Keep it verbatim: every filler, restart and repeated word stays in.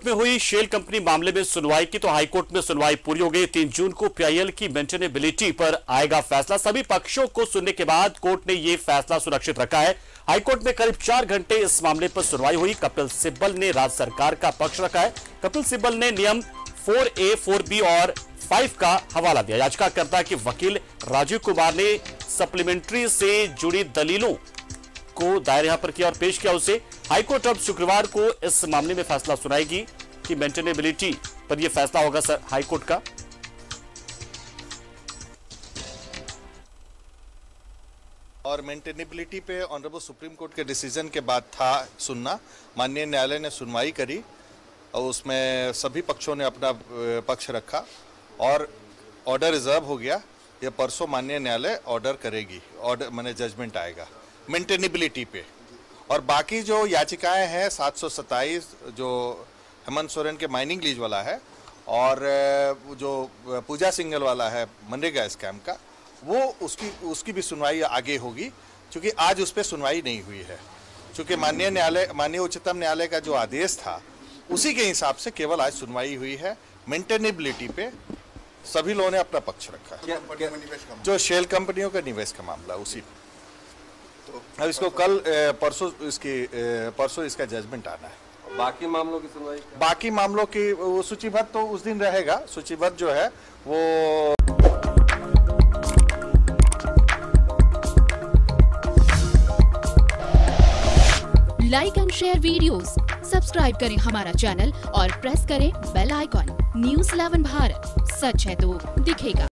में हुई shell company मामले में सुनवाई की तो हाईकोर्ट में सुनवाई पूरी हो गई। तीन जून को पीआईएल की मेंटेनेबिलिटी पर आएगा फैसला। सभी पक्षों को सुनने के बाद कोर्ट ने यह फैसला सुरक्षित रखा है। हाईकोर्ट में करीब चार घंटे इस मामले पर सुनवाई हुई। कपिल सिब्बल ने राज्य सरकार का पक्ष रखा है। कपिल सिब्बल ने नियम फोर ए, फोर बी और फाइव का हवाला दिया। याचिकाकर्ता के वकील राजीव कुमार ने सप्लीमेंट्री से जुड़ी दलीलों को दायर यहां पर किया और पेश किया उसे। हाईकोर्ट अब शुक्रवार को इस मामले में फैसला सुनाएगी कि मेंटेनेबिलिटी पर यह फैसला होगा सर हाईकोर्ट का। और मेंटेनेबिलिटी पे ऑनरेबल सुप्रीम कोर्ट के डिसीजन के बाद था सुनना। माननीय न्यायालय ने सुनवाई करी और उसमें सभी पक्षों ने अपना पक्ष रखा और ऑर्डर रिजर्व हो गया। ये परसों माननीय न्यायालय ऑर्डर करेगी, ऑर्डर माने जजमेंट आएगा मेंटेनेबिलिटी पे। और बाकी जो याचिकाएं हैं सात सौ सत्ताईस जो हेमंत सोरेन के माइनिंग लीज वाला है और जो पूजा सिंघल वाला है मनरेगा स्कैम का, वो उसकी उसकी भी सुनवाई आगे होगी क्योंकि आज उस पर सुनवाई नहीं हुई है। क्योंकि माननीय न्यायालय माननीय उच्चतम न्यायालय का जो आदेश था उसी के हिसाब से केवल आज सुनवाई हुई है। मेंटेनेबिलिटी पे सभी लोगों ने अपना पक्ष रखा। जो शेल कंपनियों का निवेश का मामला उसी अब इसको कल परसों इसकी परसों इसका जजमेंट आना है। बाकी मामलों की सुनवाई बाकी मामलों की वो सूचीबद्ध तो उस दिन रहेगा। सूचीबद्ध जो है वो like and share videos, subscribe करें हमारा चैनल और प्रेस करें bell icon. News eleven Bharat, सच है तो दिखेगा।